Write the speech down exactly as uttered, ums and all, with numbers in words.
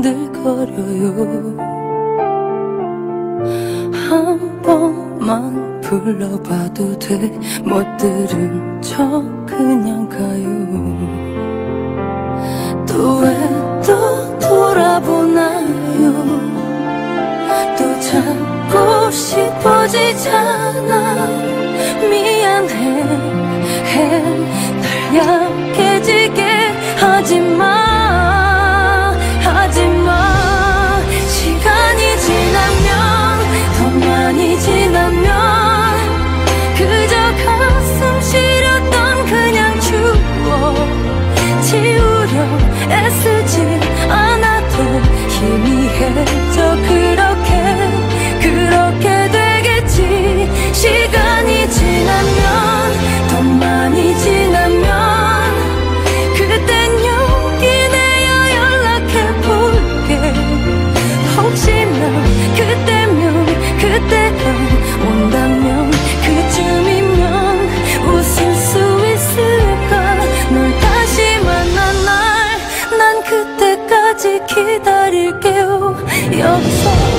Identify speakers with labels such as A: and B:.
A: 흔들거려요. 한 번만 불러봐도 돼. 못 들은 척 그냥 가요. 또 왜 또 돌아보나요? 또 찾고 싶어지잖아. 미안해 해. 날 약해지게 하지마 하지마. 시간이 지나면 더 많이 지나면 그저 가슴 시렸던 그냥 추억 지우려 애쓰지 않아도 희미해져. 그렇게 그렇게 되겠지. 시간이 지나면 더 많이 지나면 그땐 용기 내어 연락해볼게. 혹시나 그때면 그때가 온다면 그쯤이면 웃을 수 있을까. 널 다시 만난 날 난 그때까지 기다릴게요. 여기서